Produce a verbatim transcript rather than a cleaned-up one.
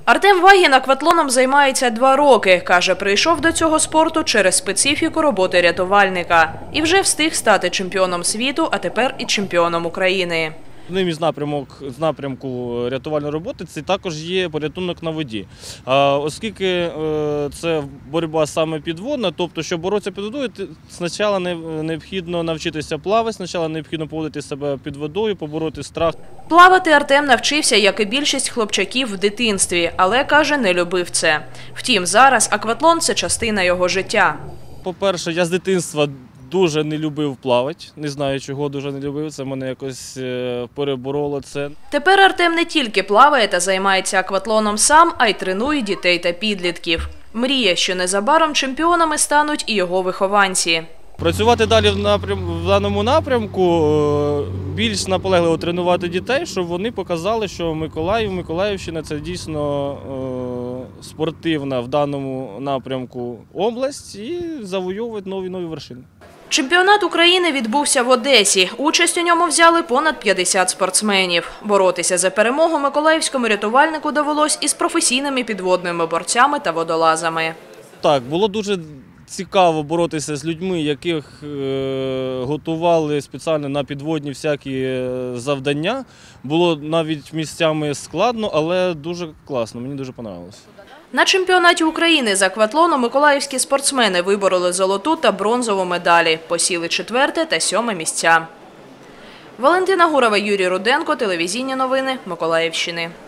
Артем Вагін акватлоном займається два роки. Каже, прийшов до цього спорту через специфіку роботи рятувальника. І вже встиг стати чемпіоном світу, а тепер і чемпіоном України. Одним із напрямок, з напрямку рятувальної роботи це також є порятунок на воді. А, оскільки е, це боротьба саме підводна, тобто, щоб боротися під водою, спочатку необхідно навчитися плавати, спочатку необхідно поводити себе під водою, побороти страх. Плавати Артем навчився, як і більшість хлопчаків в дитинстві, але, каже, не любив це. Втім, зараз акватлон – це частина його життя. По-перше, я з дитинства дуже не любив плавати, не знаю чого дуже не любив, це мене якось перебороло це. Тепер Артем не тільки плаває та займається акватлоном сам, а й тренує дітей та підлітків. Мріє, що незабаром чемпіонами стануть і його вихованці. Працювати далі в, напрям... в даному напрямку, більш наполегливо тренувати дітей, щоб вони показали, що Миколаїв, Миколаївщина – це дійсно е... спортивна в даному напрямку область і завойовувати нові-нові вершини. Чемпіонат України відбувся в Одесі. Участь у ньому взяли понад п'ятдесят спортсменів. Боротися за перемогу миколаївському рятувальнику довелось із професійними підводними борцями та водолазами. Так, було дуже цікаво боротися з людьми, яких е, готували спеціально на підводні всякі завдання. Було навіть місцями складно, але дуже класно, мені дуже подобалося. На чемпіонаті України з акватлону миколаївські спортсмени вибороли золоту та бронзову медалі, посіли четверте та сьоме місця. Валентина Гурова, Юрій Руденко, телевізійні новини Миколаївщини.